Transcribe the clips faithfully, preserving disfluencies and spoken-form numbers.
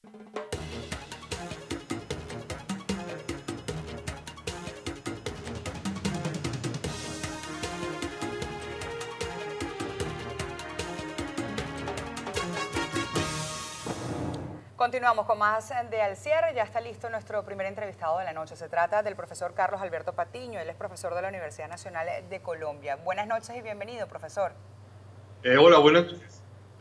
Continuamos con más de Al Cierre. Ya está listo nuestro primer entrevistado de la noche. Se trata del profesor Carlos Alberto Patiño. Él es profesor de la Universidad Nacional de Colombia. Buenas noches y bienvenido, profesor. Eh, hola, buenas noches.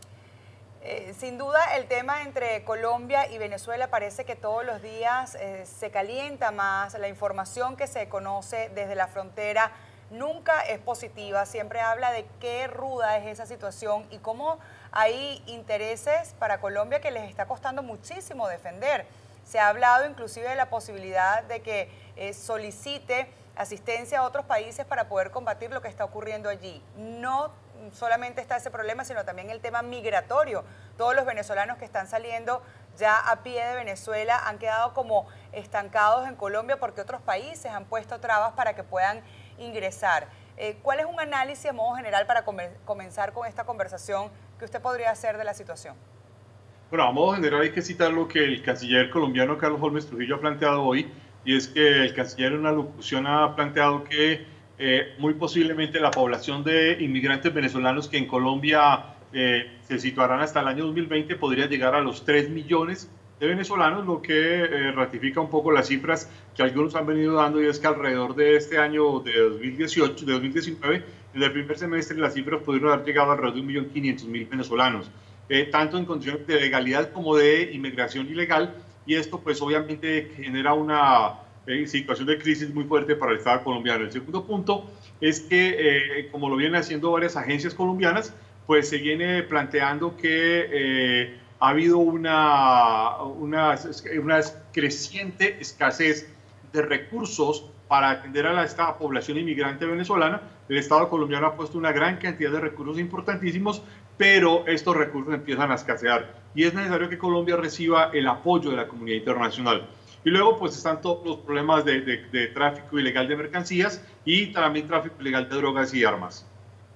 Eh, sin duda, el tema entre Colombia y Venezuela parece que todos los días eh, se calienta más. La información que se conoce desde la frontera nunca es positiva. Siempre habla de qué ruda es esa situación y cómo hay intereses para Colombia que les está costando muchísimo defender. Se ha hablado inclusive de la posibilidad de que eh, solicite asistencia a otros países para poder combatir lo que está ocurriendo allí. No solamente está ese problema, sino también el tema migratorio. Todos los venezolanos que están saliendo ya a pie de Venezuela han quedado como estancados en Colombia porque otros países han puesto trabas para que puedan ingresar. Eh, ¿Cuál es un análisis a modo general para comenzar con esta conversación que usted podría hacer de la situación? Bueno, a modo general hay que citar lo que el canciller colombiano Carlos Holmes Trujillo ha planteado hoy, y es que el canciller en una locución ha planteado que eh, muy posiblemente la población de inmigrantes venezolanos que en Colombia eh, se situarán hasta el año dos mil veinte podría llegar a los tres millones de venezolanos, lo que eh, ratifica un poco las cifras que algunos han venido dando, y es que alrededor de este año de dos mil dieciocho, de dos mil diecinueve, en el primer semestre las cifras pudieron haber llegado a alrededor de un millón quinientos mil venezolanos, eh, tanto en condiciones de legalidad como de inmigración ilegal, y esto pues obviamente genera una eh, situación de crisis muy fuerte para el Estado colombiano. El segundo punto es que, eh, como lo vienen haciendo varias agencias colombianas, pues se viene planteando que eh, ha habido una, una, una creciente escasez de recursos para atender a esta población inmigrante venezolana. El Estado colombiano ha puesto una gran cantidad de recursos importantísimos, pero estos recursos empiezan a escasear y es necesario que Colombia reciba el apoyo de la comunidad internacional. Y luego pues están todos los problemas de, de, de tráfico ilegal de mercancías y también tráfico ilegal de drogas y armas.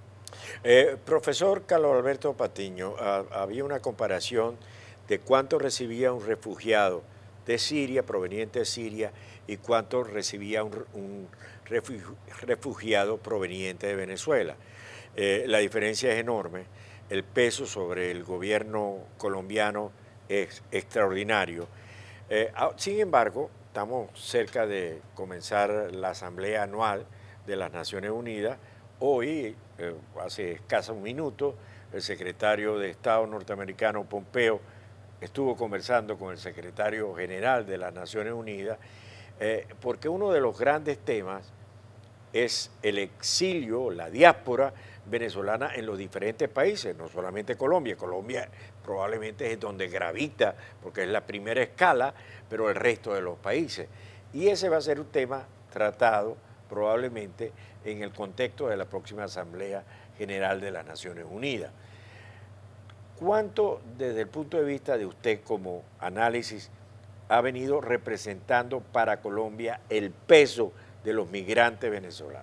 Eh, profesor Carlos Alberto Patiño, ah, había una comparación de cuánto recibía un refugiado de Siria, proveniente de Siria, y cuánto recibía un, un refugiado proveniente de Venezuela. Eh, la diferencia es enorme, el peso sobre el gobierno colombiano es extraordinario. Eh, sin embargo, estamos cerca de comenzar la Asamblea Anual de las Naciones Unidas. Hoy, eh, hace escaso un minuto, el secretario de Estado norteamericano Pompeo estuvo conversando con el secretario general de las Naciones Unidas, eh, porque uno de los grandes temas es el exilio, la diáspora venezolana en los diferentes países, no solamente Colombia. Colombia probablemente es donde gravita, porque es la primera escala, pero el resto de los países. Y ese va a ser un tema tratado probablemente en el contexto de la próxima Asamblea General de las Naciones Unidas. ¿Cuánto, desde el punto de vista de usted como análisis, ha venido representando para Colombia el peso de los migrantes venezolanos?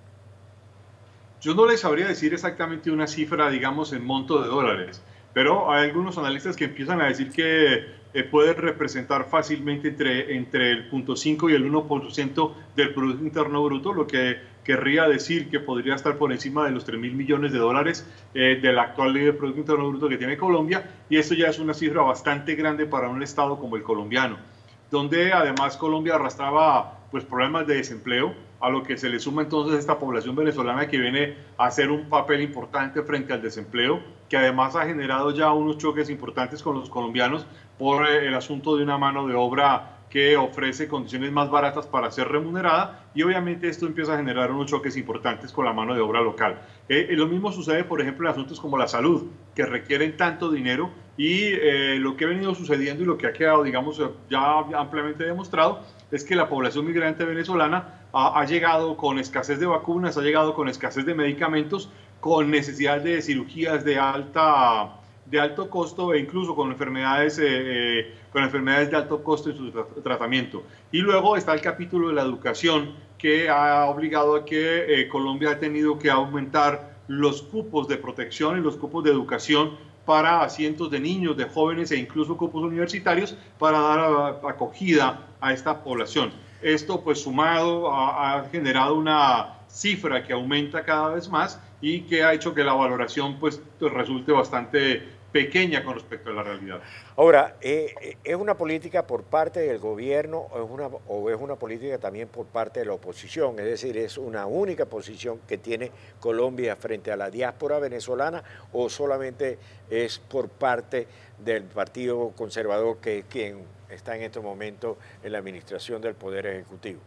Yo no les sabría decir exactamente una cifra, digamos, en monto de dólares, pero hay algunos analistas que empiezan a decir que eh, pueden representar fácilmente entre, entre el cero punto cinco y el uno por ciento del Producto Interno Bruto, lo que querría decir que podría estar por encima de los tres mil millones de dólares eh, del actual ley de Producto Interno Bruto que tiene Colombia, y esto ya es una cifra bastante grande para un estado como el colombiano, donde además Colombia arrastraba pues problemas de desempleo, a lo que se le suma entonces esta población venezolana que viene a hacer un papel importante frente al desempleo, que además ha generado ya unos choques importantes con los colombianos por el asunto de una mano de obra que ofrece condiciones más baratas para ser remunerada, y obviamente esto empieza a generar unos choques importantes con la mano de obra local. Eh, lo mismo sucede, por ejemplo, en asuntos como la salud, que requieren tanto dinero, y eh, lo que ha venido sucediendo y lo que ha quedado, digamos, ya ampliamente demostrado, es que la población migrante venezolana ha, ha llegado con escasez de vacunas, ha llegado con escasez de medicamentos, con necesidad de cirugías de alta de alto costo e incluso con enfermedades, eh, con enfermedades de alto costo en su tra tratamiento. Y luego está el capítulo de la educación, que ha obligado a que eh, Colombia ha tenido que aumentar los cupos de protección y los cupos de educación para cientos de niños, de jóvenes e incluso cupos universitarios para dar acogida a esta población. Esto pues sumado ha, ha generado una cifra que aumenta cada vez más y que ha hecho que la valoración pues resulte bastante pequeña con respecto a la realidad. Ahora, eh, ¿es una política por parte del gobierno o es, una, o es una política también por parte de la oposición? Es decir, ¿es una única posición que tiene Colombia frente a la diáspora venezolana o solamente es por parte del Partido Conservador, que es quien está en este momento en la administración del Poder Ejecutivo?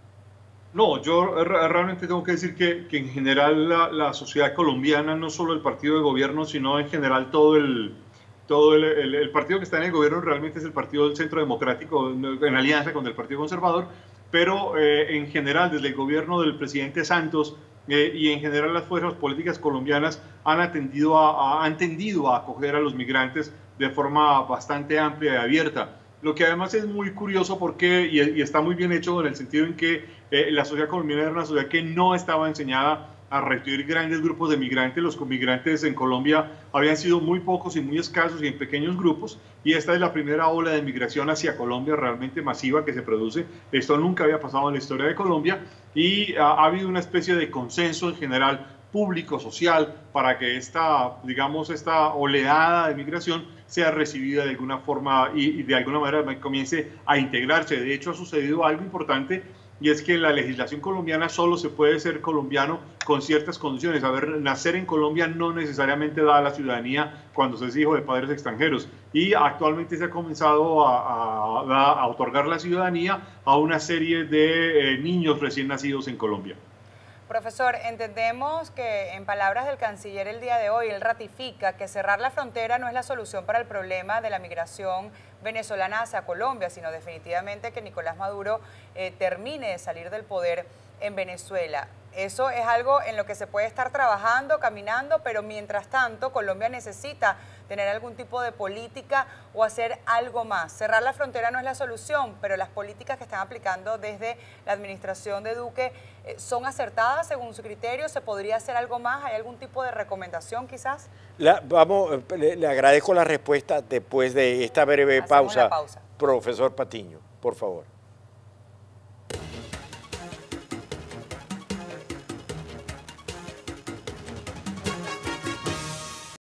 No, yo realmente tengo que decir que, que en general la, la sociedad colombiana, no solo el partido de gobierno, sino en general todo el... Todo el, el, el partido que está en el gobierno realmente es el Partido del Centro Democrático, en alianza con el Partido Conservador, pero eh, en general desde el gobierno del presidente Santos eh, y en general las fuerzas políticas colombianas han, atendido a, a, han tendido a acoger a los migrantes de forma bastante amplia y abierta. Lo que además es muy curioso porque, y, y está muy bien hecho en el sentido en que eh, la sociedad colombiana era una sociedad que no estaba enseñada a recibir grandes grupos de migrantes. Los migrantes en Colombia habían sido muy pocos y muy escasos y en pequeños grupos, y esta es la primera ola de migración hacia Colombia realmente masiva que se produce. Esto nunca había pasado en la historia de Colombia y ha, ha habido una especie de consenso en general público, social, para que esta, digamos, esta oleada de migración sea recibida de alguna forma y, y de alguna manera comience a integrarse. De hecho, ha sucedido algo importante, y es que la legislación colombiana solo se puede ser colombiano con ciertas condiciones. A ver, nacer en Colombia no necesariamente da la ciudadanía cuando se es hijo de padres extranjeros, y actualmente se ha comenzado a, a, a otorgar la ciudadanía a una serie de eh, niños recién nacidos en Colombia. Profesor, entendemos que en palabras del canciller el día de hoy, él ratifica que cerrar la frontera no es la solución para el problema de la migración venezolana hacia Colombia, sino definitivamente que Nicolás Maduro eh, termine de salir del poder en Venezuela. Eso es algo en lo que se puede estar trabajando, caminando, pero mientras tanto Colombia necesita tener algún tipo de política o hacer algo más. Cerrar la frontera no es la solución, pero las políticas que están aplicando desde la administración de Duque eh, son acertadas según su criterio. ¿Se podría hacer algo más? ¿Hay algún tipo de recomendación quizás? La, vamos, le, le agradezco la respuesta después de esta breve pausa, pausa. Profesor Patiño, por favor.